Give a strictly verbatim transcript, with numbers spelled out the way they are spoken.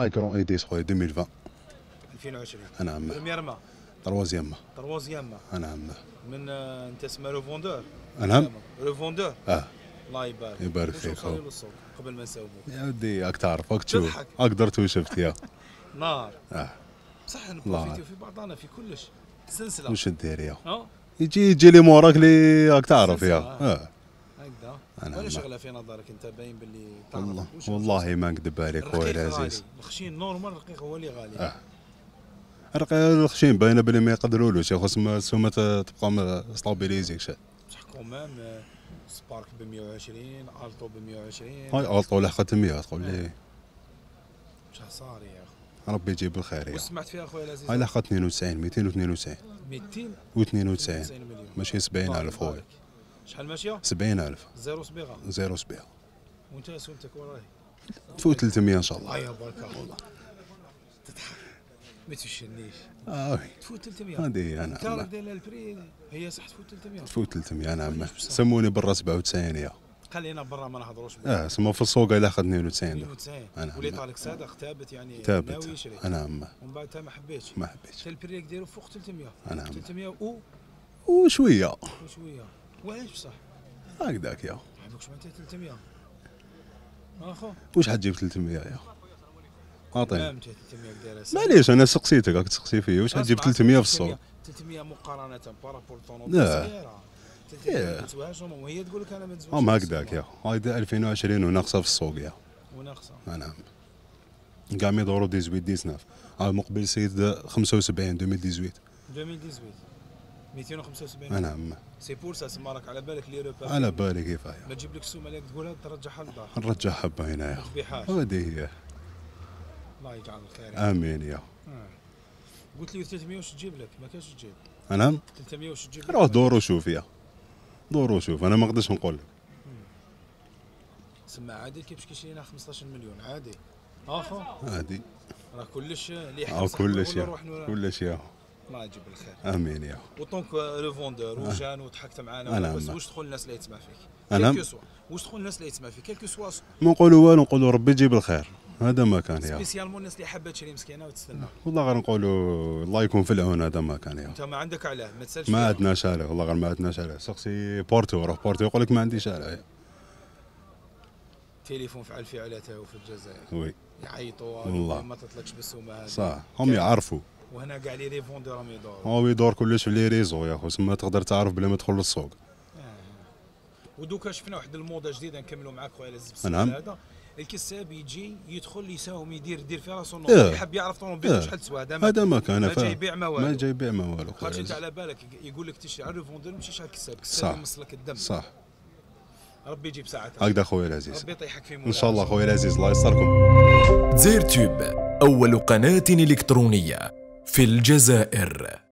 هاي كرون اي ديس خويا ألفين وعشرين. ألفين وعشرين. نعم. بريمير ما. تروازيام ما. تروازيام ما. نعم. من آه، انت اسمه لو فوندور. نعم. لو فوندور. اه. الله يبارك. يبارك فيك خويا. قبل ما نساومو. يا ودي راك تعرف راك تشوف. اقدرت وشفت يا. نار. اه. بصح نبروفيتيو في بعضنا في كلش. سلسله. واش دير يا؟ اه. يجي يجي لي موراك اللي راك تعرف يا. اه. هكذا. ولا شغله في نظرك انت باين باللي تعرف. والله والله ما نكذب عليك خويا العزيز. الخشين نورمال الرقيق هو اللي غالي. اه. الخشين باينه بلي ما يقدرولوش يا خو سما تبقى ستابيليزيك شي. بصح كومام سبارك ب مية وعشرين، التو ب مية وعشرين. هاي التو لحقت مية تقول لي. واش صار يا اخو؟ ربي يجيب الخير يا. واش سمعت فيها خويا العزيز؟ هاي لحقت اثنين وتسعين مئتين واثنين وتسعين. مئتين واثنين وتسعين ماشي سبعين ألف خويا. شحال ماشيه؟ سبعين ألف. زيرو صبيغه. زيرو صبيغه. وانت سولتك وراي؟ تفوت ثلاثمية ان شاء الله. ايوا بارك الله. تضحك ما تفشلنيش. اه تفوت ثلاثمية. هذه انا. انت راك داير البري هي صح تفوت ثلاثمية. تفوت ثلاثمية نعم. سموني برا سبعة وتسعين يا. خلينا برا ما نهضروش. اه سما في السوق الا اخذ اثنين وتسعين. اثنين وتسعين. ولي طالك صادق ثابت يعني ناوي يشري. نعم. ومن بعد انت ما حبيتش. ما حبيتش. البري ديرو فوق ثلاثمية. نعم. ثلاثمية و وشويه. وشويه. واش بصح؟ هكذاك يا. هذوك شحال ثلاثمية. اخو. واش حتجيب ثلاثمية يا؟ عطيني. معليش انا سقسيتك راك تسقسي فيا واش حتجيب ثلاثمية في السوق؟ ثلاثمية مقارنه بارابور طونوبيل صغيره. ثلاثمية ما تسواهاش وهي تقول لك انا ما نسواش. هم هكذاك يا. هايدا ألفين وعشرين وناقصه في السوق يا. وناقصه. نعم. كاع ما يدوروا ثمانية عشر تسعطاش. ها مقبل سيد خمسة وسبعين ألفين وثمانية عشر. ألفين وثمانية عشر. مئتين وخمسة وسبعين. نعم. سي بور سا سما راك على بالك لي روبا. على بالي كيفاه. ما تجيب لك السومه اللي تقولها ترجعها للدار. نرجعها هنايا. بحاجه. هذه هي. الله يجعل الخير. امين يا. آه. قلت لي ثلاثمية واش تجيب لك ما كاش تجيب. نعم. ثلاثمية واش تجيب لك. روح دور وشوف يا. دور وشوف انا ما نقدرش نقول لك. سما عادي كيفاش كيشري لنا خمسطاش مليون عادي. اخو. عادي. راه كلش اللي يحب كلش يا. كلش يا. الله يجيب الخير. امين يا. وطونك لو فوندور وجان وضحكت معانا بس واش تقول الناس اللي تسمع فيك؟ انا كيلكو سوا واش تقول الناس اللي تسمع فيك كيلكو سوا ما نقولوا والو نقولوا ربي يجيب الخير هذا ما كان يا. سبيسيالمون الناس اللي حابه تشري مسكينه وتستنى. والله غير نقولوا الله يكون في العون هذا ما كان يا. انت ما عندك علاه ما تسالش. ما عندناش عليه والله غير ما عندناش عليه سقسي بورتو روح بورتو يقول لك ما عنديش عليه. تليفون فعل فعالته في الجزائر. وي. يعيطوا والله ما تطلقش بالسومه هذه. صح هم يعرفوا. وهنا كاع لي ريفوندور راهم يدوروا. هو يدور كلش في لي ريزو يا خو تما تقدر تعرف بلا ما تدخل للسوق. آه. ودوكا شفنا واحد الموضه جديده نكملوا معاك خويا لازم. نعم. هذا الكساب يجي يدخل يساوم يدير يدير في راسو إيه. يحب يعرف طوموبيل شحال تسوى هذا هذا ما كان ما جاي يبيع ما والو. ما جاي يبيع ما والو. خاطر انت على بالك يقول لك تشري على الريفوندور ماشي شحال كساب كساب يمصلك الدم. صح. ربي يجيب ساعتها. هكذا خويا العزيز. ربي يطيحك في ان شاء الله خويا العزيز الله يستركم. زير تيوب أول قناة إلكترونية في الجزائر.